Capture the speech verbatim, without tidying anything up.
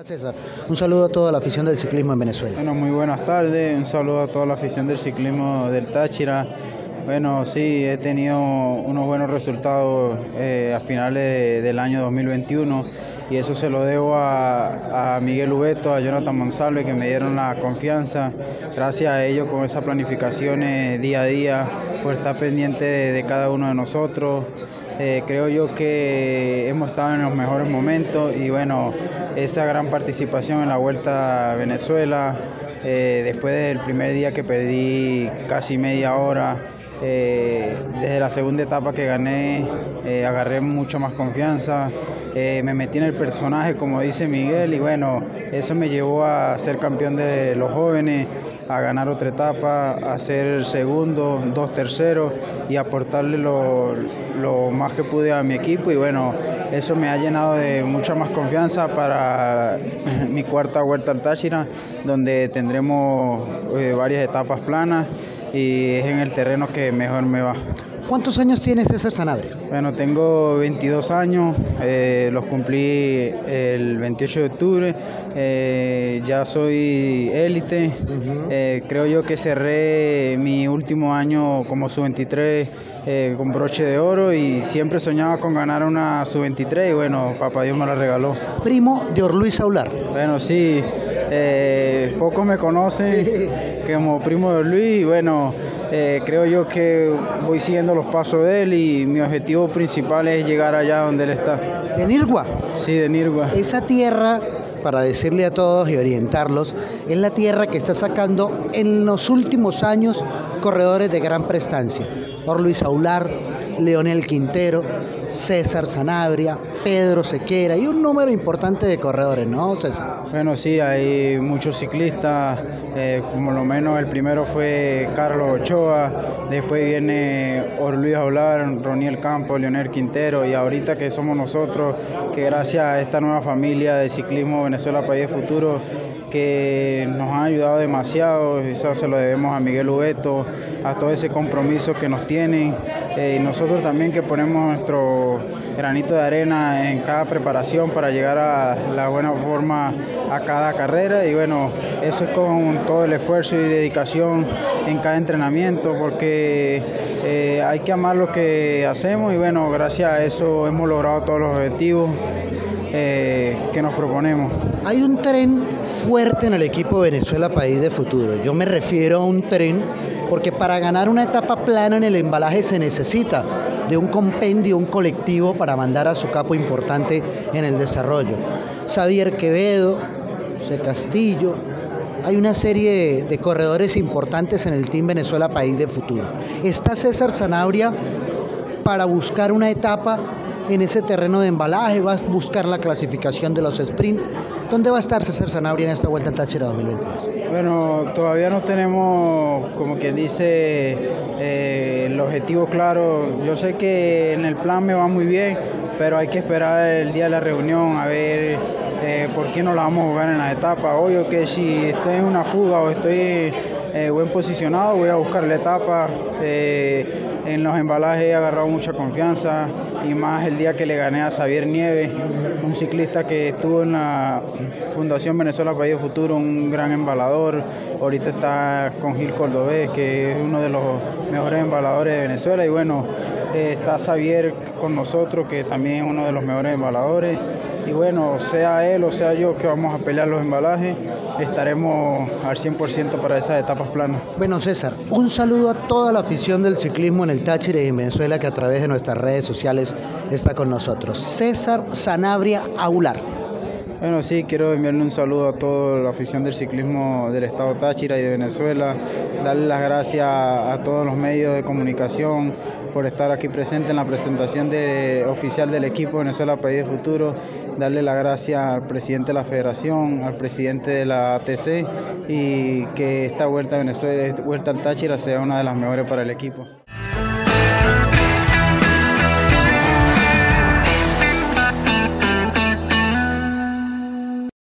Hola César, un saludo a toda la afición del ciclismo en Venezuela. Bueno, muy buenas tardes, un saludo a toda la afición del ciclismo del Táchira. Bueno, sí, he tenido unos buenos resultados eh, a finales de, del año dos mil veintiuno y eso se lo debo a, a Miguel Ubeto, a Jonathan Monsalve, que me dieron la confianza. Gracias a ellos, con esas planificaciones día a día, por estar pendiente de, de cada uno de nosotros. Eh, creo yo que hemos estado en los mejores momentos y bueno, esa gran participación en la Vuelta a Venezuela, eh, después del primer día que perdí casi media hora, eh, desde la segunda etapa que gané, eh, agarré mucho más confianza, eh, me metí en el personaje como dice Miguel y bueno, eso me llevó a ser campeón de los jóvenes, a ganar otra etapa, a ser el segundo, dos terceros y aportarle lo, lo más que pude a mi equipo y bueno, eso me ha llenado de mucha más confianza para mi cuarta Vuelta al Táchira, donde tendremos eh, varias etapas planas y es en el terreno que mejor me va. ¿Cuántos años tiene César Sanabria? Bueno, tengo veintidós años, eh, los cumplí el veintiocho de octubre, eh, ya soy élite, uh-huh. eh, creo yo que cerré mi último año como sub veintitrés eh, con broche de oro y siempre soñaba con ganar una sub veintitrés y bueno, papá Dios me la regaló. Primo de Orluis Aular. Bueno, sí, eh, pocos me conocen sí. como primo de Orluis y bueno, eh, creo yo que voy siguiendo los pasos de él y mi objetivo principal es llegar allá donde él está. ¿De Nirgua? Sí, de Nirgua. Esa tierra, para decirle a todos y orientarlos, es la tierra que está sacando en los últimos años corredores de gran prestancia. Orluis Aular, Leonel Quintero, César Sanabria, Pedro Sequera y un número importante de corredores, ¿no, César? Bueno, sí, hay muchos ciclistas, eh, como lo menos el primero fue Carlos Ochoa, después viene Orluis Aular, Roniel Campos, Leonel Quintero y ahorita que somos nosotros, que gracias a esta nueva familia de ciclismo Venezuela País de Futuro, que nos han ayudado demasiado, eso se lo debemos a Miguel Ubeto, a todo ese compromiso que nos tienen, eh, y nosotros también que ponemos nuestro granito de arena en cada preparación para llegar a la buena forma a cada carrera y bueno, eso es con todo el esfuerzo y dedicación en cada entrenamiento porque eh, hay que amar lo que hacemos y bueno, gracias a eso hemos logrado todos los objetivos Eh, que nos proponemos. Hay un tren fuerte en el equipo Venezuela País de Futuro. Yo me refiero a un tren porque para ganar una etapa plana en el embalaje se necesita de un compendio, un colectivo para mandar a su capo importante en el desarrollo. Xavier Quevedo, José Castillo, hay una serie de corredores importantes en el Team Venezuela País de Futuro. Está César Sanabria para buscar una etapa en ese terreno de embalaje, va a buscar la clasificación de los sprint. ¿Dónde va a estar César Sanabria en esta Vuelta al Táchira dos mil veintidós? Bueno, todavía no tenemos, como quien dice, eh, el objetivo claro. Yo sé que en el plan me va muy bien, pero hay que esperar el día de la reunión a ver eh, por qué no la vamos a jugar en la etapa. Obvio que si estoy en una fuga o estoy eh, buen posicionado, voy a buscar la etapa. Eh, en los embalajes he agarrado mucha confianza y más el día que le gané a Xavier Nieves, un ciclista que estuvo en la Fundación Venezuela País de Futuro, un gran embalador. Ahorita está con Gil Cordobés, que es uno de los mejores embaladores de Venezuela y bueno, eh, está Xavier con nosotros, que también es uno de los mejores embaladores. Y bueno, sea él o sea yo que vamos a pelear los embalajes, estaremos al cien por ciento para esas etapas planas. Bueno, César, un saludo a toda la afición del ciclismo en el Táchira y en Venezuela que a través de nuestras redes sociales está con nosotros. César Sanabria Aular. Bueno, sí, quiero enviarle un saludo a toda la afición del ciclismo del estado Táchira y de Venezuela, darle las gracias a todos los medios de comunicación por estar aquí presente en la presentación de, oficial del equipo Venezuela País de Futuro, darle las gracias al presidente de la federación, al presidente de la A T C y que esta Vuelta a Venezuela, Vuelta al Táchira sea una de las mejores para el equipo.